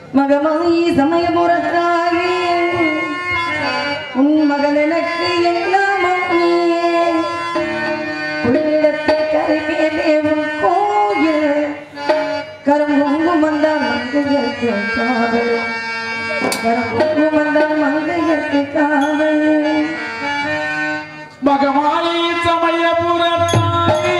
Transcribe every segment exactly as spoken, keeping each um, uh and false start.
மகமாயி சமயபுரத்தாயே உன் மகன் எனக்கு எல்லாமும் நீயே உள்ளிடத்தை கருவேலே உன் கோயில் கரும்பொங்கும் வந்தால் மங்கையற்கு காவல் கரும்பொங்கும் வந்தால் மங்கையற்கு காவல் மகமாயி சமயபுரத்தாயே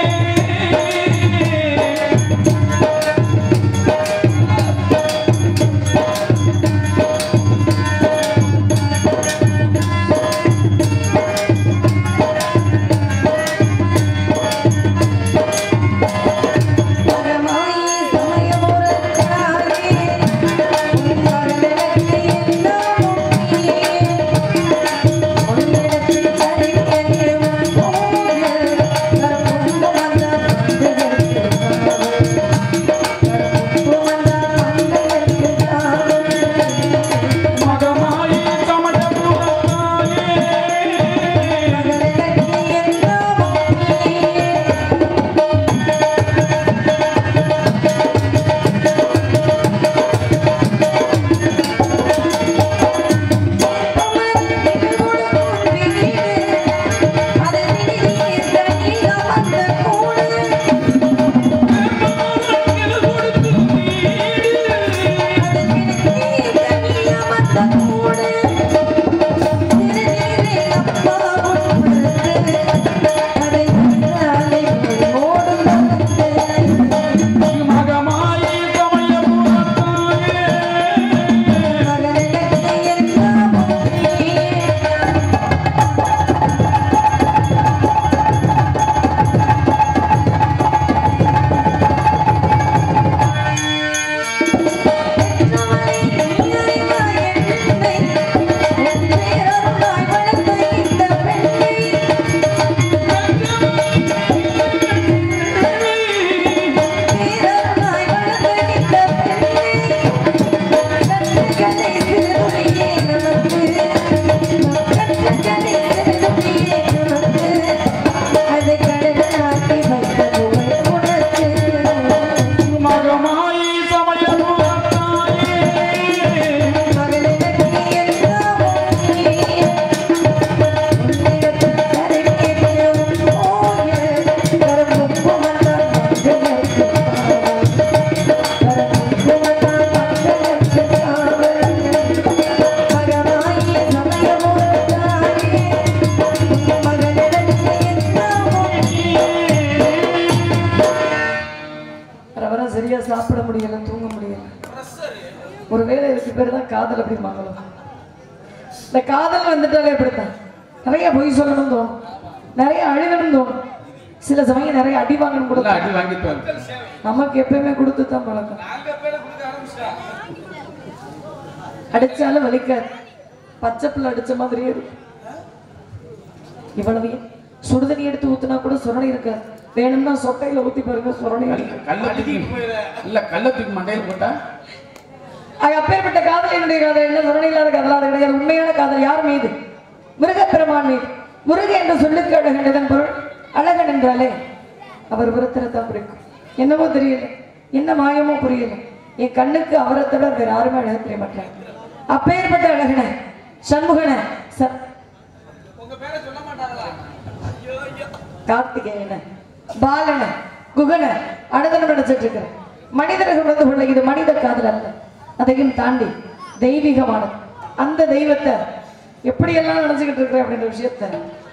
சாப்பிட முடியல தூங்க முடியல ஒருவேளை இதுக்கு பேர் தான் காதல் அப்படி மங்களம் இந்த காதல் வந்துட்டாலே இப்படித்தான் நிறைய பொய் சொல்லணும் தோணும் நிறைய அழுகணும் தோணும் சில சமயம் நிறைய அடி வாங்கணும் கூட அடி வாங்கிப்பாங்க நமக்கு எப்பயுமே கொடுத்து தான் பழக்கம் அடிச்சாலும் வலிக்காது பச்சை பிள்ளை அடிச்ச மாதிரியே இருக்கும் இவ்வளவு சுடுதண்ணி எடுத்து ஊத்துனா கூட சுரணை இருக்காது வேணும்னா சொட்டையில ஊத்தி பாருங்க சுரணை கள்ளத்துக்கு இல்ல கள்ளத்துக்கு மண்டையில் போட்டா அப்பேற்பட்ட காதல் என்னுடைய காதல் என்ன சுரணை இல்லாத காதலாக கிடையாது உண்மையான காதல் யார் மீது முருகப்பெருமான் மீது முருக என்ற சொல்லுக்கு அழகன் பொருள் அழகன் என்றாலே அவர் விருத்திரத்தான் பிடிக்கும் என்னவோ தெரியல என்ன மாயமோ புரியல என் கண்ணுக்கு அவரை தவிர வேற யாருமே அழக தெரிய மாட்டாங்க அப்பேற்பட்ட அழகன சண்முகன கார்த்திகேயன பாலன குகன அனுதனம் நினைச்சிட்டு இருக்கிறேன் மனிதர்கள் வந்து உள்ள இது மனித காதல் அல்ல அதையும் தாண்டி தெய்வீகமானது அந்த தெய்வத்தை எப்படியெல்லாம் நினைச்சுக்கிட்டு இருக்கிறேன் அப்படின்ற விஷயத்த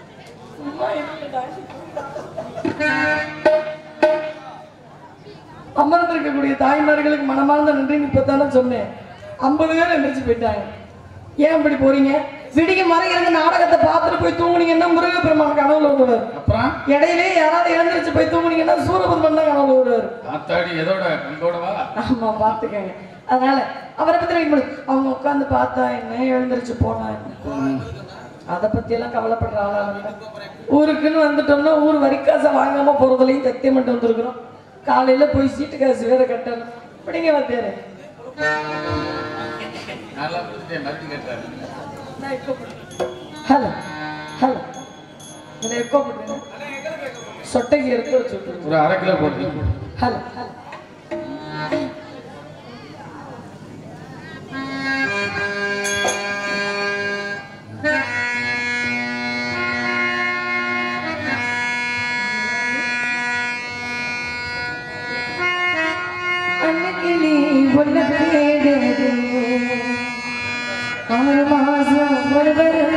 அமர்ந்திருக்கக்கூடிய தாய்மார்களுக்கு மனமார்ந்த நன்றி இப்பத்தானே சொன்னேன் ஐம்பது பேர் எந்திரிச்சு போயிட்டாங்க ஏன் இப்படி போறீங்க விடிய மறை இருந்து நாடகத்தை பார்த்துட்டு போய் தூங்குனீங்கன்னா முருகப்பெருமான் கனவுல வருவார் அப்புறம் இடையிலே யாராவது எழுந்திரிச்சு போய் தூங்குனீங்கன்னா சூரபத்மன் தான் கனவுல வருவார் ஆமா பாத்துக்கங்க அதனால அவரை பத்தி அவங்க உட்காந்து பார்த்தா என்ன எழுந்திரிச்சு போனா என்ன அதை பத்தி எல்லாம் கவலைப்படுற ஆளா ஊருக்குன்னு வந்துட்டோம்னா ஊர் வரிக்காசை வாங்காம போறதுலையும் சத்தியம் மட்டும் வந்துருக்குறோம் காலையில போய் சீட்டு காசு வேற கட்டணும் இப்படிங்க வந்தேரு ஹலோ ஹலோ இதை எக்கோ போட்டுருங்க சொட்டைக்கு எடுத்து வச்சு ஒரு அரை கிலோ போட்டு ஹலோ ஹலோ ஒன்று தேடுது ஆறு மாசம் ஒரு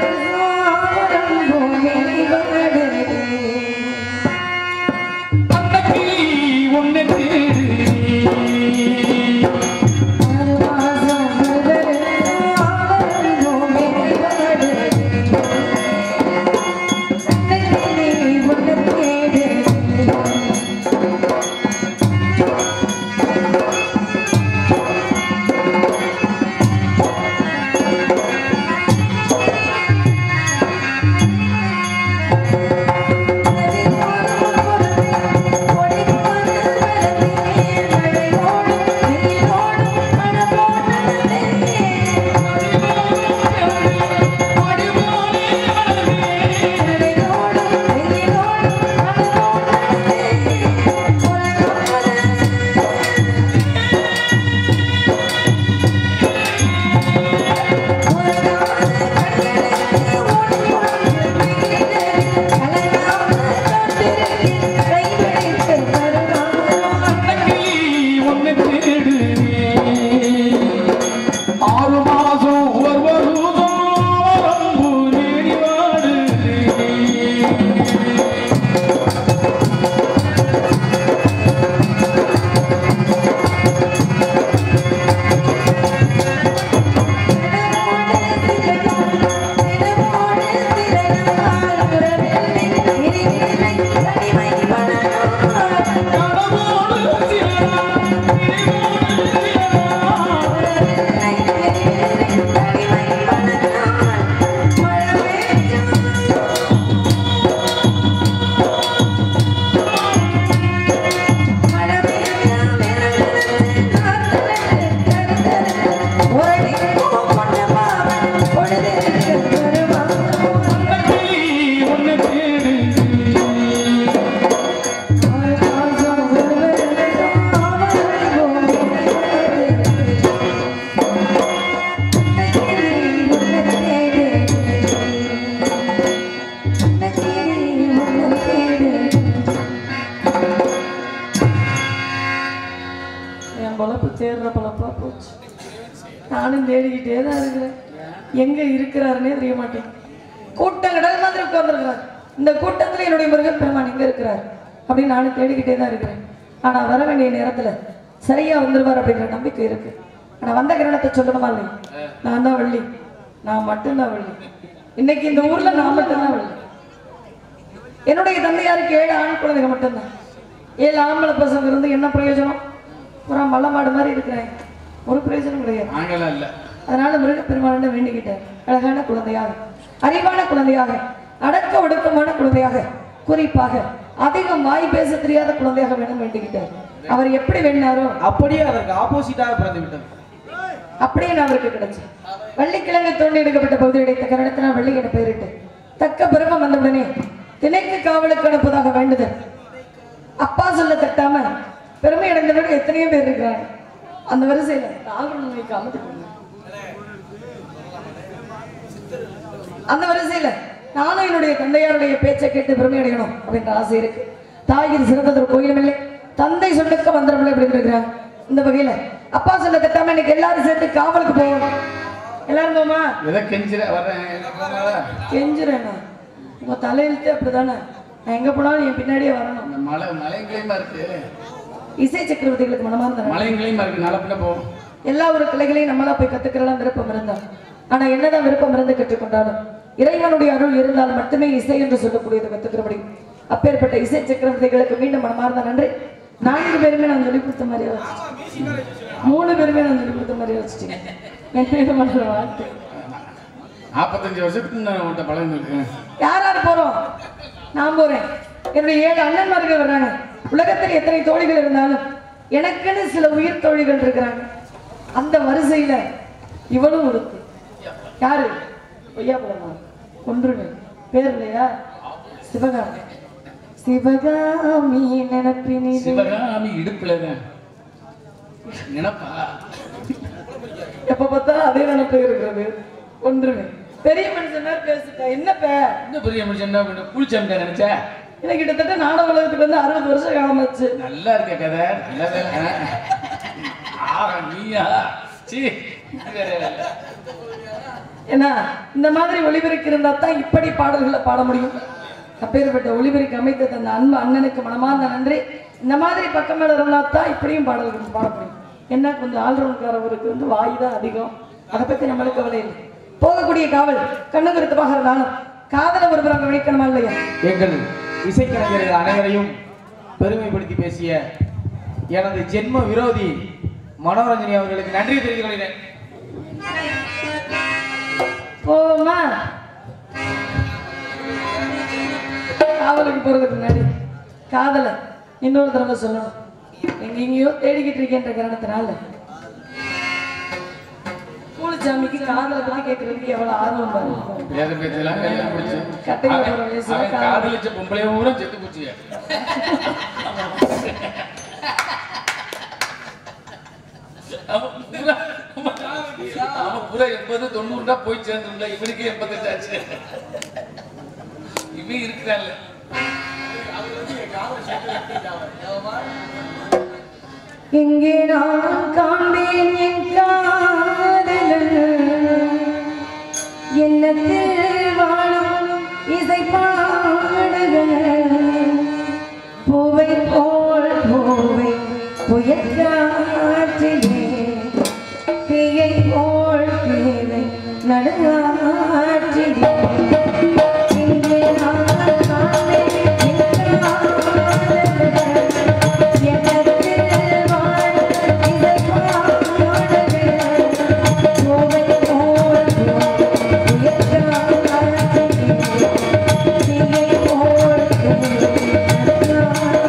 தேடுற பழப்பா போச்சு. நானும் தேடிக்கிட்டே தான் இருக்கிறேன், எங்க இருக்கிறாருன்னே தெரிய மாட்டேன். கூட்டம் கடல் மாதிரி உட்கார்ந்துருக்கிறார். இந்த கூட்டத்துல என்னுடைய முருகப்பெருமான் எங்க இருக்கிறார் அப்படின்னு நானும் தேடிக்கிட்டே தான் இருக்கிறேன். ஆனா வர வேண்டிய நேரத்துல சரியா வந்துருவார் அப்படிங்கிற நம்பிக்கை இருக்கு. ஆனா வந்த கிரணத்தை சொல்லணுமா இல்லை, நான் தான் வள்ளி, நான் மட்டும்தான் வள்ளி. இன்னைக்கு இந்த ஊர்ல நான் மட்டும்தான் வள்ளி. என்னுடைய தந்தையாருக்கு ஏழு ஆண் குழந்தைங்க மட்டும்தான். ஏழு ஆம்பளை பசங்க இருந்து என்ன பிரயோஜனம்? ஒரு மல்ல மாடு மாதிரி இருக்கிறேன், ஒரு பிரயோஜனம் கிடையாது. அதனால முருகப்பெருமான் வேண்டிக்கிட்டேன், அழகான குழந்தையாக, அறிவான குழந்தையாக, அடக்க ஒடுக்கமான குழந்தையாக, குறிப்பாக அதிகம் வாய் பேச தெரியாத குழந்தையாக வேணும் வேண்டிக்கிட்டார். அவர் எப்படி வேணாரோ அப்படியே அதற்கு ஆப்போசிட்டாக பிறந்து விட்டது. அப்படியே நான் அவருக்கு கிடைச்சேன். வள்ளிக்கிழங்கு தோண்டி எடுக்கப்பட்ட பகுதி கிடைத்த கரணத்தினால் வள்ளி என பெயரிட்டு தக்க பிறகம் வந்தவுடனே திணைக்கு காவலுக்கு அனுப்புவதாக வேண்டுதல். அப்பா சொல்ல தட்டாம பெருமை அடைந்தவர்கள் எத்தனையோ பேர் இருக்கிறாங்க. அந்த வரிசையில நாகரனுக்கு அமைத்து அந்த வரிசையில நானும் என்னுடைய தந்தையாருடைய பேச்சை கேட்டு பெருமை அடையணும் அப்படின்ற ஆசை இருக்கு. தாயின் சிறந்தது ஒரு கோயிலும் இல்லை, தந்தை சொல்லுக்க வந்துடவில்லை அப்படின்னு இருக்கிறாங்க. இந்த வகையில அப்பா சொல்ல தட்டாம இன்னைக்கு எல்லாரும் சேர்த்து காவலுக்கு போவோம். எல்லாரும் போமா? கெஞ்சுறேன்னா உங்க தலையெழுத்து அப்படிதானே, நான் எங்க போனாலும் என் பின்னாடியே வரணும். இசை சக்கரவர்த்திகளுக்கு மனமார்ந்த எல்லா ஒரு கிளைகளையும் நம்மளா போய் கத்துக்கிறலாம் விருப்பம் இருந்தால், ஆனா என்னதான் விருப்பம் இருந்து கற்றுக்கொண்டாலும் இறைவனுடைய அருள் இருந்தால் மட்டுமே இசை என்று சொல்லக்கூடியது கத்துக்கிறபடி அப்பேற்பட்ட இசை சக்கரவர்த்திகளுக்கு மீண்டும் மனமார்ந்த நன்றி. நான்கு பேருமே நான் சொல்லி கொடுத்த மாதிரியே வச்சுட்டேன், மூணு பேருமே நான் சொல்லி கொடுத்த மாதிரியே வச்சுட்டீங்க. நாற்பத்தஞ்சு வருஷத்துக்கு யார் யார் போறோம்? நான் போறேன், என்னுடைய ஏழு அண்ணன்மார்கள் வர்றாங்க. உலகத்தில் எத்தனை தோழிகள் இருந்தாலும் எனக்குன்னு சில உயிர் தோழிகள் இருக்கிறாங்க. அந்த வரிசையில இவளும் இருக்கு. யாரு? பொய்யா போலமா கொன்றுவேன் பேர் இல்லையா? சிவகாமி. சிவகாமி நினைப்பினி சிவகாமி இடுப்புல நினைப்பா எப்ப பார்த்தாலும் அதே நினைப்பு இருக்கிறது. கொன்றுவேன். பெரிய மனுஷன் பேசிட்டா என்னப்ப இந்த பெரிய மனுஷன் குளிச்சா நினைச்ச இல்லை, கிட்டத்தட்ட நாடக உலகத்துக்கு வந்து அறுபது வருஷம் காலமாச்சு. நல்லா இருக்க கதை. ஆஹா, நீயா சீ ஏன்னா இந்த மாதிரி ஒளிபெருக்கு இருந்தா தான் இப்படி பாடல்களை பாட முடியும். அப்பேற்பட்ட ஒளிபெருக்கு அமைத்த அந்த அன்பு அண்ணனுக்கு மனமார்ந்த நன்றி. இந்த மாதிரி பக்கம் மேல இருந்தா தான் இப்படியும் பாடல்கள் பாட முடியும். என்ன கொஞ்சம் ஆல்ரவுண்ட்காரவருக்கு வந்து வாய் தான் அதிகம், அதை பத்தி நம்மளுக்கு கவலை இல்லை. போகக்கூடிய காவல் கண்ணு கருத்தமாக இருந்தாலும் காதல ஒரு புறம் கவனிக்கணுமா இல்லையா? எங்கள் இசைக்கலைஞர்கள் அனைவரையும் பெருமைப்படுத்தி பேசிய எனது ஜென்ம விரோதி மனோரஞ்சனி அவர்களுக்கு நன்றி தெரிவித்துக் கொள்கிறேன். போமா காவலுக்கு போறதுக்கு முன்னாடி காதல இன்னொரு தடவை சொல்லணும். எங்க எங்கேயோ தேடிக்கிட்டு இருக்கேன்ற காரணத்தினால கூலிச்சாமிக்கு காதலை பத்தி கேட்கறதுக்கு எவ்வளவு ஆர்வம் பாருங்க. வேதம் பேச்செல்லாம் கல்யாணம் முடிச்சு கட்டையில போற வயசுல அவன் காதல். காதலிச்ச பொம்பளைய ஊரா செத்து போச்சு. அவன் பூரா- அவன் பூரா எண்பது தொண்ணூறுனா போய் சேர்ந்துருந்தா இவனுக்கு எண்பத்தெட்டு ஆச்சு. இவன் இருக்கிறான்ல இங்கே நான் காண்பேன் என் காதலன் எண்ணத்தில் வாழும் இசை பாடுகள் பூவை போல் பூவை புயல் காற்றிலே தீயை போல் தேவை நடுங்காற்றிலே இங்கே நான் காண்பேன் என் காதலன் எண்ணத்தில் வாழும் இசை பாடுகள் பூவை போல் புயல் காற்றிலே தீயை போல் தேவை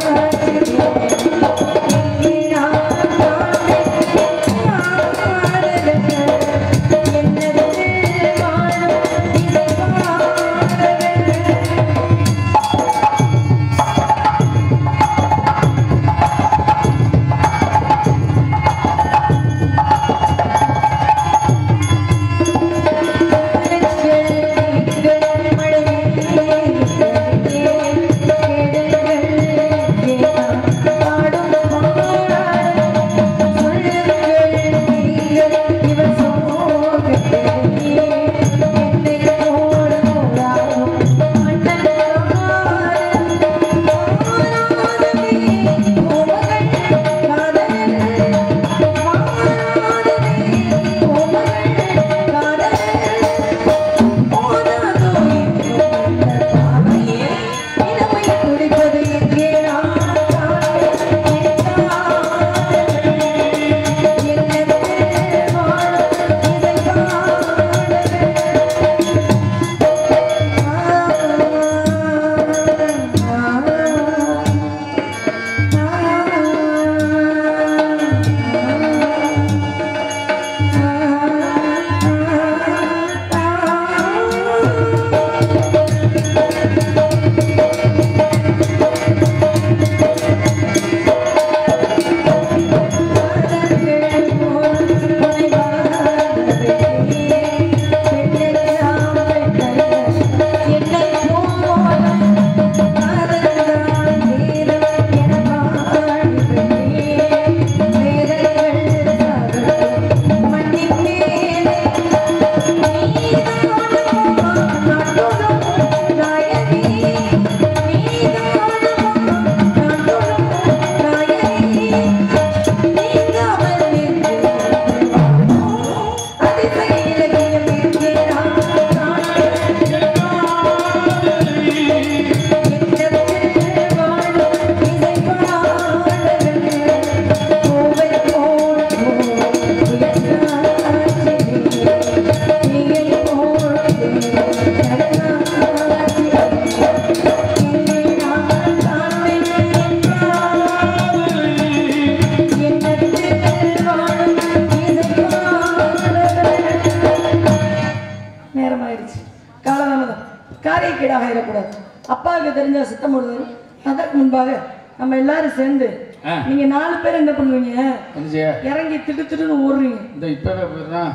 காரியக்கேடாக ஆயிடக்கூடாது. அப்பாவுக்கு தெரிஞ்சா சித்தம் போடுவாரு. அதற்கு முன்பாக நம்ம எல்லாரும் சேர்ந்து நீங்க நாலு பேர் என்ன பண்ணுவீங்க? இறங்கி திட்டு திட்டுன்னு ஓடுறீங்க. இந்த இப்பவே போயிடுறான்.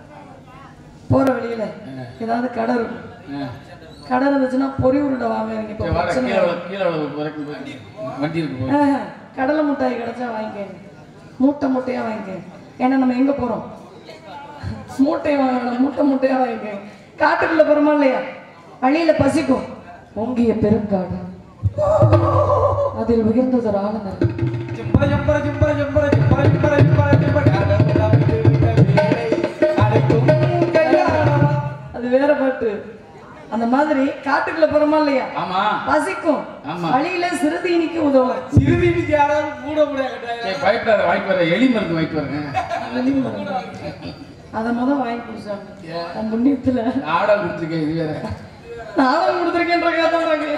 போற வழியில ஏதாவது கடை இருக்கும். கடை இருந்துச்சுன்னா பொறி உருண்டை வாங்குவீங்க. இப்போ வண்டி இருக்கு, கடலை மிட்டாய் கிடைச்சா வாங்கிக்கோங்க. மூட்டை மூட்டையா வாங்கிக்க. ஏன்னா நம்ம எங்க போறோம்? மூட்டையை வாங்கணும், மூட்டை மூட்டையா வாங்கிக்க. காட்டுக்குள்ள போறோமா இல்லையா? வழியில பசிக்கும். பொங்கிய பெருங்காடு, அதில் உயர்ந்தது ஒரு ஆளுநர். அது வேற பாட்டு. அந்த மாதிரி காட்டுக்குள்ள போறோமா இல்லையா? ஆமா. பசிக்கும். ஆமா. வழியில சிறுதீனிக்கு உதவும். சிறுதீனிக்கு யாராவது கூட முடியாது. பயப்படாத, வாங்கிட்டு வர. எலி மருந்து வாங்கிட்டு வரேன். அதை முதல் வாங்கி குடிச்சாங்க. அந்த புண்ணியத்துல நாடகம் கொடுத்துருக்கேன். இது வேற நாடகம் கொடுத்துருக்கேன்.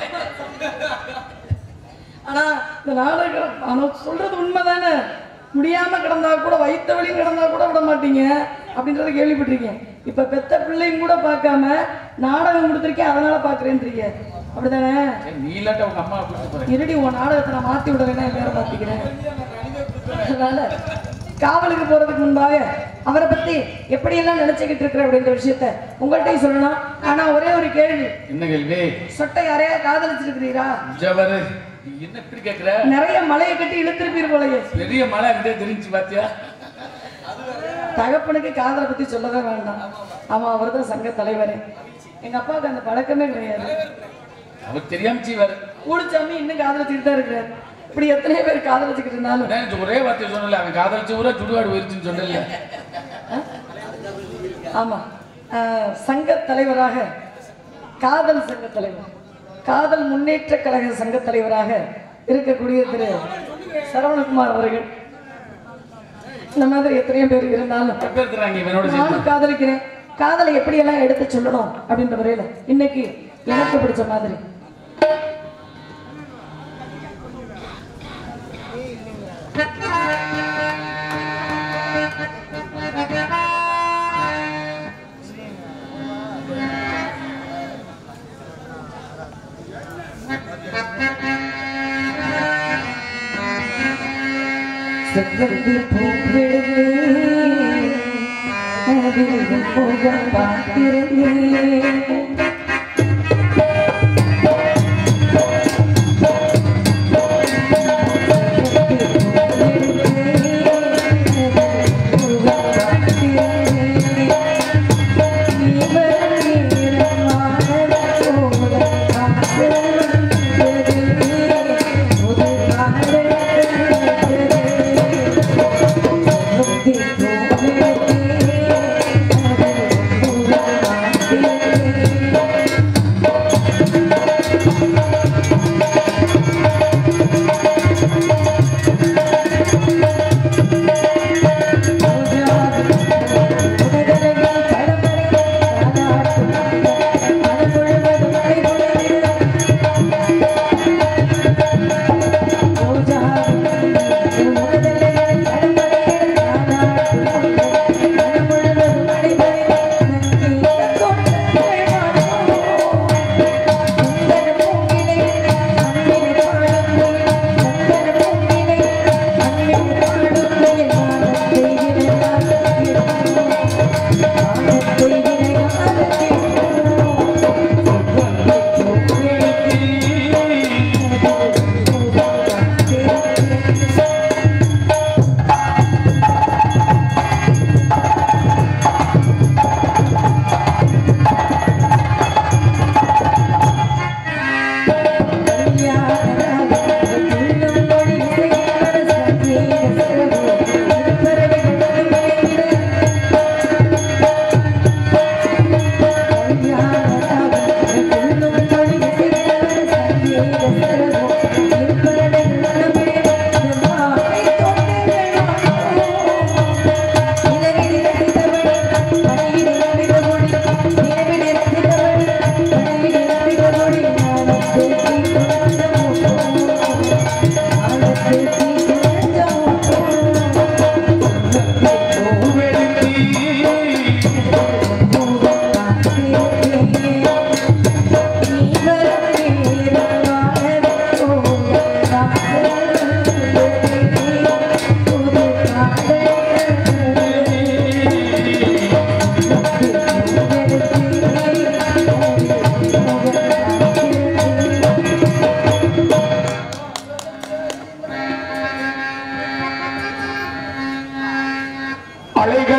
ஆனா இந்த நாடகம் ஆனா சொல்றது உண்மைதானே. முடியாம கிடந்தா கூட, வயிற்று வலியும் கிடந்தா கூட விட மாட்டீங்க அப்படின்றத கேள்விப்பட்டிருக்கேன். இப்ப பெத்த பிள்ளைங்க கூட பார்க்காம நாடகம் கொடுத்துருக்கேன் அதனால பாக்குறேன்றீங்க, அப்படிதானே? நீ இல்லாட்ட உங்க அம்மா கூப்பிட்டு போறேன். இருடி, உன் நாடகத்தை நான் மாத்தி விடுறேன்னா வேற மாத்திக்கிறேன். அதனால காவலுக்கு போறதுக்கு முன்பாக அவரை பத்தி எப்படி எல்லாம் நினைச்சுக்கிட்டு இருக்கிற அப்படின்ற விஷயத்த உங்கள்கிட்ட சொல்லணும். ஆனா ஒரே ஒரு கேள்வி. என்ன கேள்வி? சொட்டை யாரையா காதலிச்சிருக்கிறீரா? ஜவரு என்ன இப்படி கேக்குற? நிறைய மலையை கட்டி இழுத்திருப்பீர் போலயே. பெரிய மலை அங்கே தெரிஞ்சு பாத்தியா? தகப்பனுக்கு காதலை பத்தி சொல்லவே வேண்டாம். ஆமா, அவர் தான் சங்க தலைவர். எங்க அப்பாவுக்கு அந்த பழக்கமே கிடையாது. அவர் தெரியாம செய்வாரு. கூடிச்சாமி இன்னும் காதலிச்சுட்டு தான் இருக்கிறார். இப்படி எத்தனை பேர் காதலிச்சுக்கிட்டு இருந்தாலும் ஒரே வார்த்தை சொன்னல, அவன் காதலிச்ச ஊரா சுடுகாடு போயிருச்சுன்னு சொன்னல. ஆமா, சங்க தலைவராக, காதல் சங்க தலைவர், காதல் முன்னேற்ற கழக சங்க தலைவராக இருக்கக்கூடிய திரு சரவணகுமார் அவர்கள். இந்த மாதிரி எத்தனையோ பேர் இருந்தாலும் நானும் காதலிக்கிறேன். காதலை எப்படி எல்லாம் எடுத்து சொல்லணும் அப்படின்ற முறையில இன்னைக்கு எனக்கு பிடிச்ச மாதிரி செவ்வத்தில் பூவிடுவே அதில் போகம் பார்க்கிறேன். Thank you.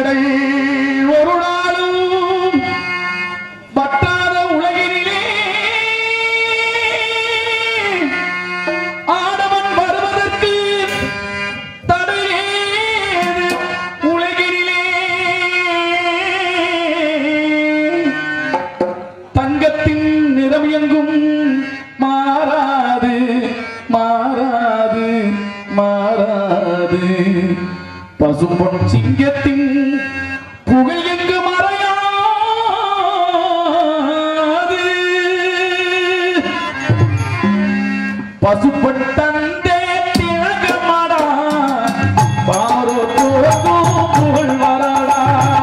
கடல் ஒரு நாளும் வட்டாத உலகினிலே ஆடவன் வருவதற்கு தடையேது உலகினிலே தங்கத்தின் நிறம் எங்கும் மாறாது மாறாது மாறாது பசும்பொன் சிங்கத்தின் புகழ் எங்கு மறையாது பசுப்பொன் தந்தே திலகமாடா பாரோ புகழ் வரடா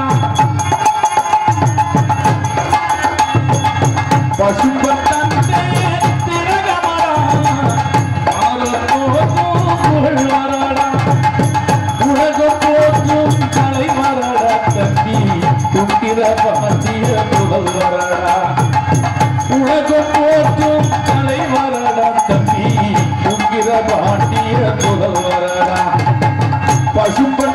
பசுப்பொன் தந்தே திலகமாடா பாரோ புகழ் வரடா உலக போற்றும் கலை வரடா தம்பி துக்கிர பாட்டிய புகழ் வரடா உலக போற்றும் கலை வரடா தம்பி துக்கிர பாட்டிய புகழ் வரடா பசுப்ப